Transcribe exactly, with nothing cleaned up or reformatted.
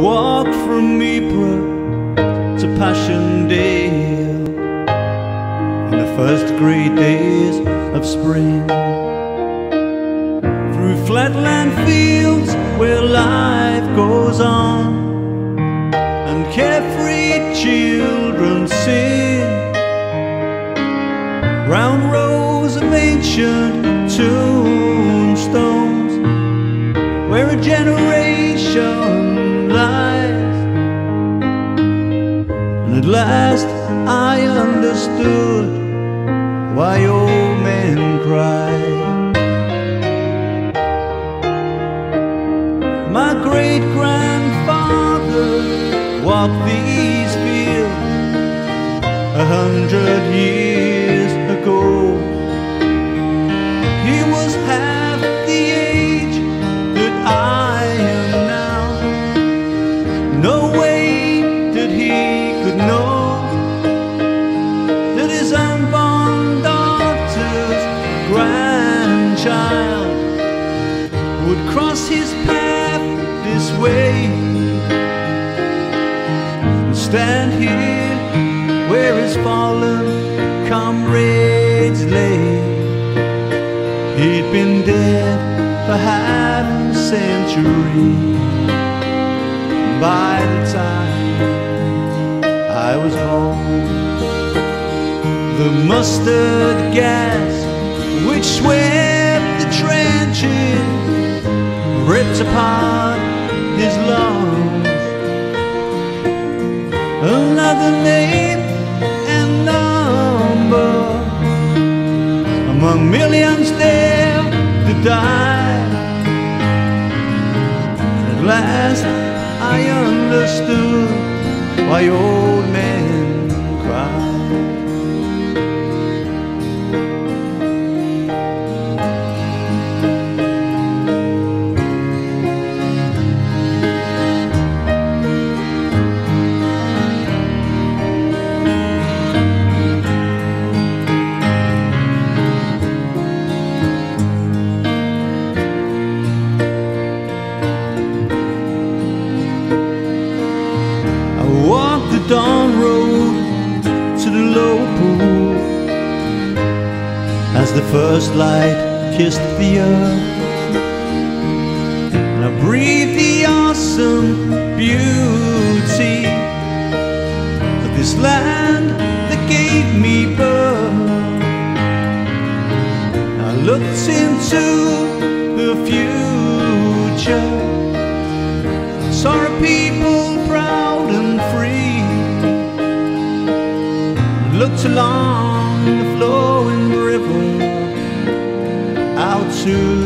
walked from Ypres to Passchendaele in the first great days of spring, through flatland fields where life goes on and carefree children sing, round rows of ancient tombstones where a generation lies. And at last I understood why old men cry. My great-grandfather walked these fields a hundred years ago. He was half the age that I am now. No way that he could know that his unborn daughter's grandchild would cross his path this way and stand here where his fallen comrades lay. He'd been dead for half a century by the time I was home. The mustard gas which swept the trenches ripped apart his lungs. Another name and number among millions there to die. At last I understood why old men cry. Dawn road to the low pool as the first light kissed the earth, and I breathed the awesome beauty of this land that gave me birth. I looked into the future, saw a people proud and free, looked along the flowing river out to